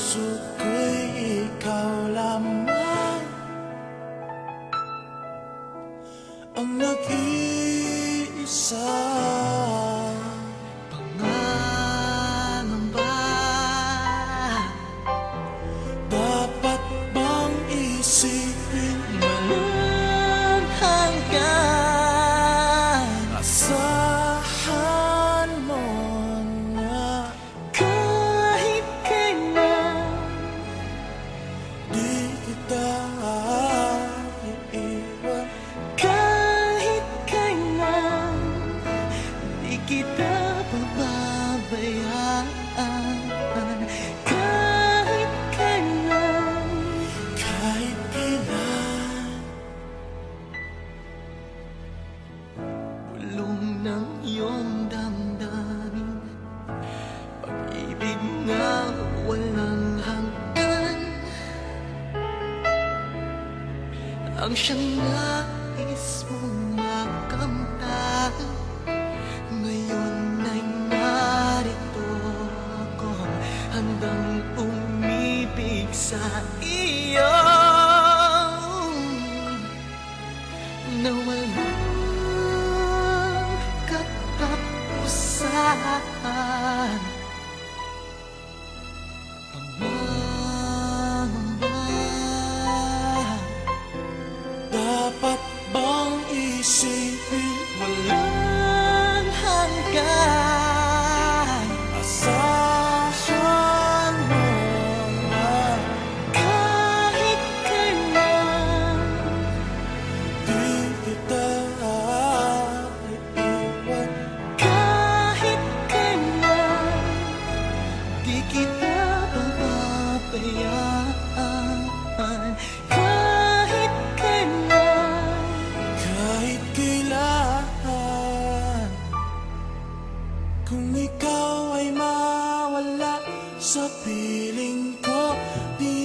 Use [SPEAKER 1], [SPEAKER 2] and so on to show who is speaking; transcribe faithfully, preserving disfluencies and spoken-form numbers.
[SPEAKER 1] puso ko'y ikaw lamang ang nag-iisa. Pangangamba, dapat bang isipin walang hanggan? Asahan mo na kahit kailan di kita iiwan. Kahit kailan di kita pababayaan. Kahit kailan, kahit kailan, bulong ng iyong damdamin, pag-ibig na walang hanggan, ang siyang nais mong makamtan. Ngayon ay narito ako, handang umibig sa iyo na walang katapusan. Pangangamba, dapat bang isipin walang hanggan? Asahan mo na kahit kailan di kita iiwan. Kahit kailan di kita pababayaan. Kahit kailan, kahit kailan, kung ikaw ay mawala sa piling ko, di